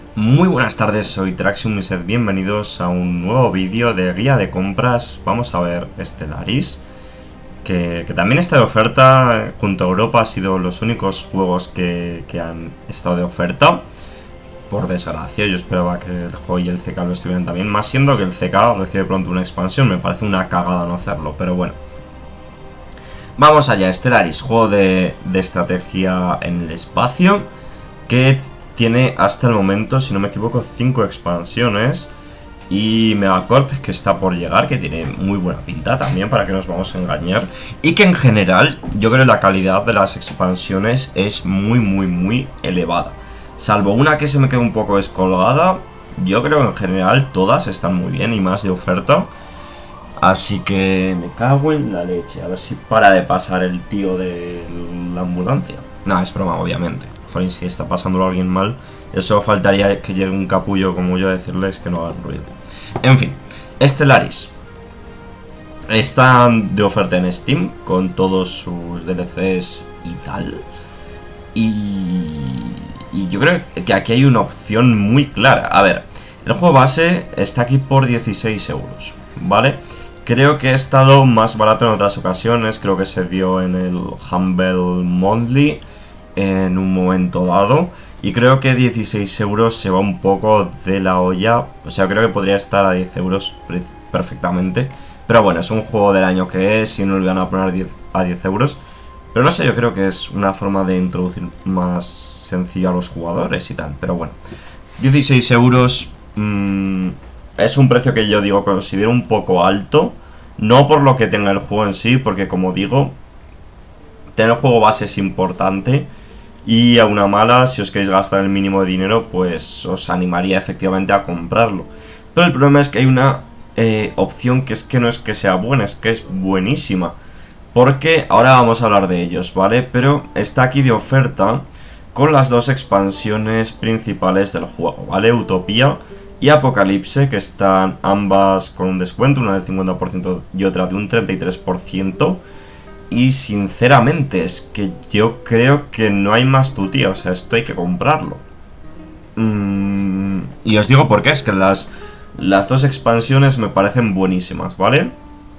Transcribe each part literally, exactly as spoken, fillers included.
Muy buenas tardes, soy Traxium y sed bienvenidos a un nuevo vídeo de guía de compras. Vamos a ver Stellaris, que, que también está de oferta. Junto a Europa ha sido los únicos juegos que, que han estado de oferta. Por desgracia, yo esperaba que el juego y el C K lo estuvieran también, más siendo que el C K recibe pronto una expansión. Me parece una cagada no hacerlo, pero bueno. Vamos allá, Stellaris, juego de, de estrategia en el espacio, que tiene hasta el momento, si no me equivoco, cinco expansiones. Y Megacorp, que está por llegar, que tiene muy buena pinta también, para que nos vamos a engañar. Y que en general, yo creo que la calidad de las expansiones es muy, muy, muy elevada. Salvo una que se me queda un poco descolgada, yo creo que en general todas están muy bien y más de oferta. Así que me cago en la leche. A ver si para de pasar el tío de la ambulancia. No, es broma, obviamente. Joder, si está pasándolo a alguien mal, eso faltaría que llegue un capullo como yo a decirles que no hagan ruido. En fin, Stellaris está de oferta en Steam con todos sus D L Cs y tal. Y, y yo creo que aquí hay una opción muy clara. A ver, el juego base está aquí por dieciséis euros, ¿vale? Creo que ha estado más barato en otras ocasiones. Creo que se dio en el Humble Monthly en un momento dado. Y creo que dieciséis euros se va un poco de la olla. O sea, creo que podría estar a diez euros perfectamente. Pero bueno, es un juego del año que es y no le van a poner diez a diez euros. Pero no sé, yo creo que es una forma de introducir más sencilla a los jugadores y tal. Pero bueno, dieciséis euros mmm, es un precio que yo digo considero un poco alto. No por lo que tenga el juego en sí, porque como digo, tener el juego base es importante. Y a una mala, si os queréis gastar el mínimo de dinero, pues os animaría efectivamente a comprarlo. Pero el problema es que hay una eh, opción que es que no es que sea buena, es que es buenísima. Porque ahora vamos a hablar de ellos, ¿vale? Pero está aquí de oferta con las dos expansiones principales del juego, ¿vale? Utopía y Apocalipse, que están ambas con un descuento, una del cincuenta por ciento y otra de un treinta y tres por ciento. Y sinceramente es que yo creo que no hay más tutía, o sea, esto hay que comprarlo. Mm, y os digo por qué, es que las, las dos expansiones me parecen buenísimas, ¿vale?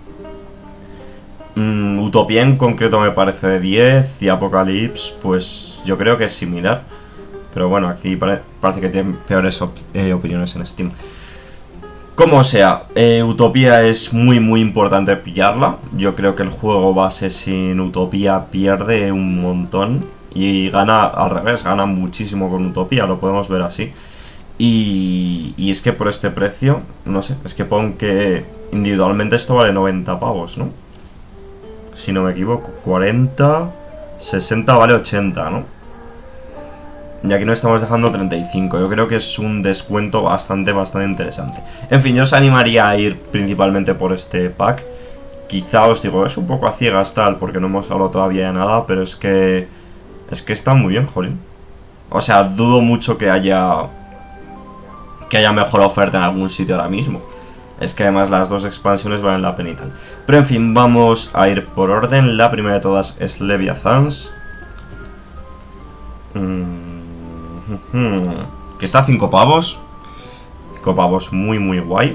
Mm, Utopía en concreto me parece de diez y Apocalypse pues yo creo que es similar. Pero bueno, aquí pare parece que tienen peores op eh, opiniones en Steam. Como sea, eh, Utopía es muy muy importante pillarla. Yo creo que el juego base sin Utopía pierde un montón. Y gana al revés, gana muchísimo con Utopía, lo podemos ver así. Y, y es que por este precio, no sé, es que pon que individualmente esto vale noventa pavos, ¿no? Si no me equivoco, cuarenta, sesenta vale ochenta, ¿no? Y aquí nos estamos dejando treinta y cinco. Yo creo que es un descuento bastante, bastante interesante. En fin, yo os animaría a ir principalmente por este pack. Quizá os digo, es un poco a ciegas tal, porque no hemos hablado todavía de nada, pero es que... Es que está muy bien, jolín. O sea, dudo mucho que haya... Que haya mejor oferta en algún sitio ahora mismo. Es que además las dos expansiones valen la pena y tal. Pero en fin, vamos a ir por orden. La primera de todas es Leviathans. Mmm... Que está a cinco pavos. cinco pavos muy muy guay.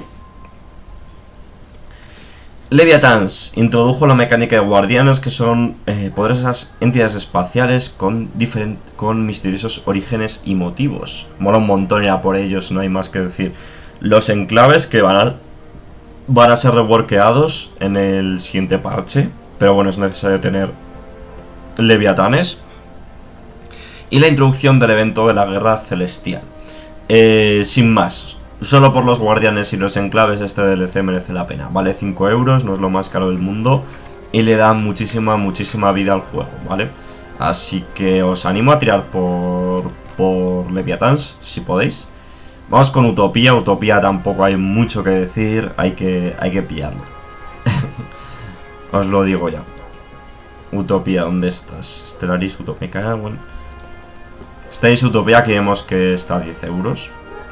Leviathans introdujo la mecánica de guardianes, que son eh, poderosas entidades espaciales con, con misteriosos orígenes y motivos. Mola un montón ir a por ellos, no hay más que decir. Los enclaves que van a, van a ser reworkeados en el siguiente parche. Pero bueno, es necesario tener Leviatanes. Y la introducción del evento de la guerra celestial. Eh, sin más, solo por los guardianes y los enclaves este D L C merece la pena. Vale cinco euros, no es lo más caro del mundo. Y le da muchísima, muchísima vida al juego, ¿vale? Así que os animo a tirar por, por Leviathans, si podéis. Vamos con Utopía. Utopía tampoco hay mucho que decir, hay que, hay que pillarlo. Os lo digo ya. Utopía, ¿dónde estás? Stellaris, Utopía, me cago en... Stellaris Utopía, aquí vemos que está a diez euros.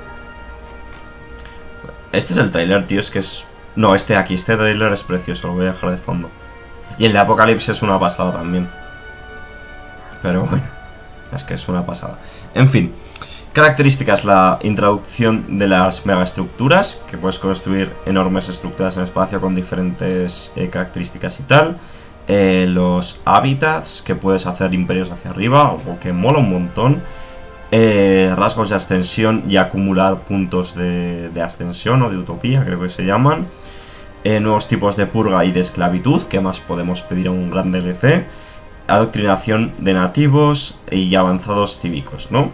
Este es el trailer, tío, es que es... No, este de aquí, este trailer es precioso, lo voy a dejar de fondo. Y el de Apocalipsis es una pasada también. Pero bueno, es que es una pasada. En fin, Características: la introducción de las megaestructuras, que puedes construir enormes estructuras en el espacio con diferentes eh, características y tal. Eh, los hábitats, que puedes hacer imperios hacia arriba, algo que mola un montón. Eh, rasgos de ascensión y acumular puntos de, de ascensión o de utopía, creo que se llaman. Eh, nuevos tipos de purga y de esclavitud, que más podemos pedir a un gran D L C. Adoctrinación de nativos y avanzados cívicos, ¿no?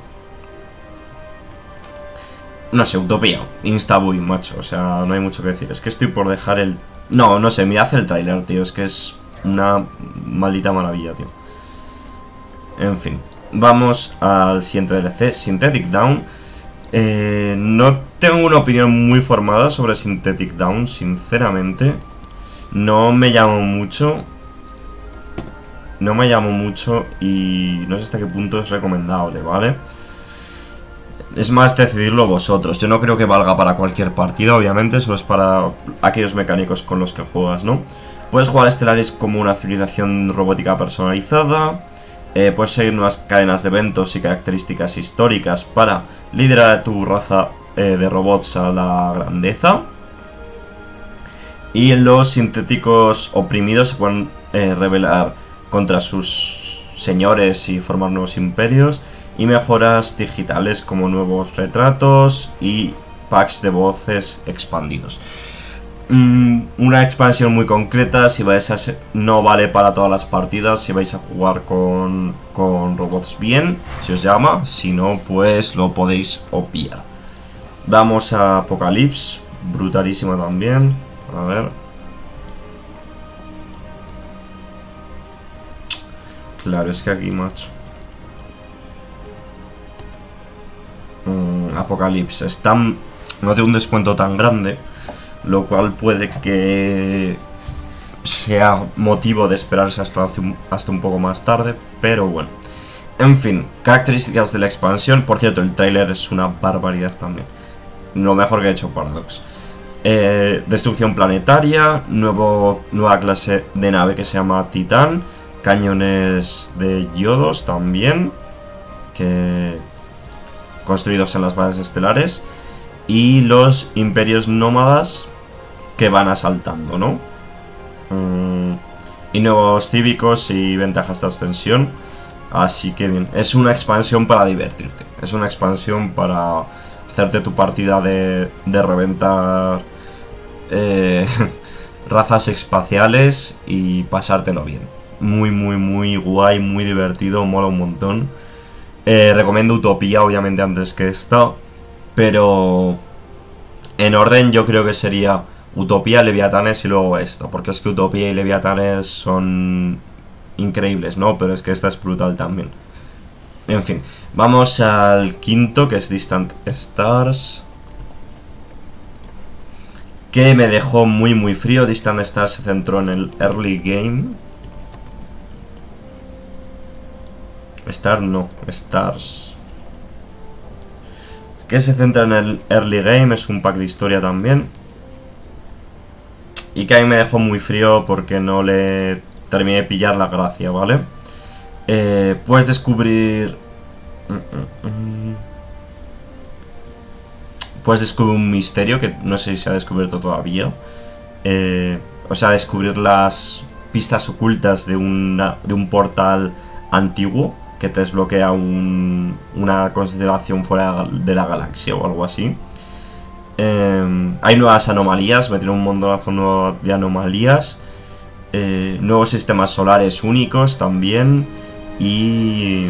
No sé, utopía, instabuy, macho, o sea, no hay mucho que decir. Es que estoy por dejar el... No, no sé, mirad el tráiler, tío, es que es una maldita maravilla, tío. En fin, vamos al siguiente D L C, Synthetic Down. Eh, no tengo una opinión muy formada sobre Synthetic Down, sinceramente. No me llamo mucho. No me llamo mucho y no sé hasta qué punto es recomendable, ¿vale? Es más decidirlo vosotros. Yo no creo que valga para cualquier partida, obviamente. Solo es para aquellos mecánicos con los que juegas, ¿no? Puedes jugar a Stellaris como una civilización robótica personalizada. Eh, puedes seguir nuevas cadenas de eventos y características históricas para liderar a tu raza eh, de robots a la grandeza. Y los sintéticos oprimidos se pueden eh, rebelar contra sus señores y formar nuevos imperios. Y mejoras digitales como nuevos retratos y packs de voces expandidos. Mm, una expansión muy concreta, si vais a ser, no vale para todas las partidas, si vais a jugar con, con robots bien, si os llama, si no, pues lo podéis obviar. Vamos a Apocalypse, brutalísima también, a ver. Claro, es que aquí, macho. Mm, Apocalypse está, no tiene un descuento tan grande, lo cual puede que sea motivo de esperarse hasta, un, hasta un poco más tarde, pero bueno. En fin, características de la expansión. Por cierto, el trailer es una barbaridad también. Lo mejor que ha hecho Paradox. Eh, destrucción planetaria, nuevo, nueva clase de nave que se llama Titán, cañones de yodos también, que construidos en las bases estelares, y los imperios nómadas que van asaltando, ¿no? Mm, y nuevos cívicos y ventajas de ascensión. Así que bien, es una expansión para divertirte, es una expansión para hacerte tu partida de, de reventar eh, razas espaciales y pasártelo bien. Muy, muy, muy guay, muy divertido, mola un montón. Eh, recomiendo Utopía, obviamente, antes que esta. Pero en orden yo creo que sería Utopía, Leviatanes y luego esto. Porque es que Utopía y Leviatanes son increíbles, ¿no? Pero es que esta es brutal también. En fin, vamos al quinto, que es Distant Stars, que me dejó muy muy frío. Distant Stars se centró en el early game. Star no, Stars. Que se centra en el early game, es un pack de historia también. Y que a mí me dejó muy frío porque no le terminé de pillar la gracia, ¿vale? Eh, puedes descubrir... Puedes descubrir un misterio que no sé si se ha descubierto todavía. Eh, o sea, descubrir las pistas ocultas de, una, de un portal antiguo que te desbloquea un, una constelación fuera de la galaxia o algo así. Eh, hay nuevas anomalías, me tiene un montonazo nuevo de anomalías. Eh, nuevos sistemas solares únicos también. Y...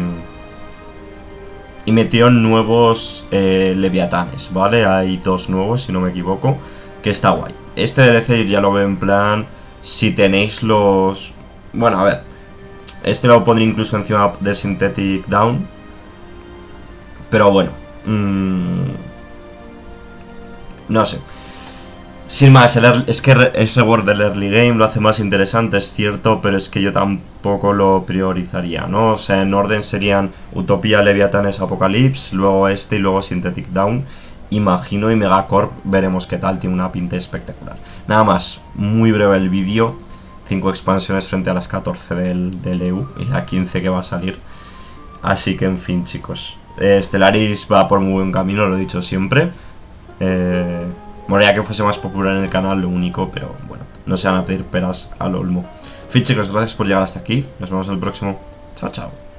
Y metieron nuevos eh, leviatanes, ¿vale? Hay dos nuevos, si no me equivoco, que está guay. Este D L C ya lo veo en plan, si tenéis los... Bueno, a ver, este lo pondré incluso encima de Synthetic Down. Pero bueno, mmm, no sé. Sin más, el early, es que es reward del early game, lo hace más interesante, es cierto, pero es que yo tampoco lo priorizaría, ¿no? O sea, en orden serían Utopía, Leviatanes, Apocalypse, luego este y luego Synthetic Down. Imagino, y Megacorp veremos qué tal, tiene una pinta espectacular. Nada más, muy breve el vídeo, cinco expansiones frente a las catorce del, del E U y la quince que va a salir. Así que, en fin, chicos, Eh, Stellaris va por muy buen camino, lo he dicho siempre. Eh, Molaría que fuese más popular en el canal, lo único, pero bueno, no se van a pedir peras al olmo. En fin, chicos, gracias por llegar hasta aquí. Nos vemos en el próximo. Chao, chao.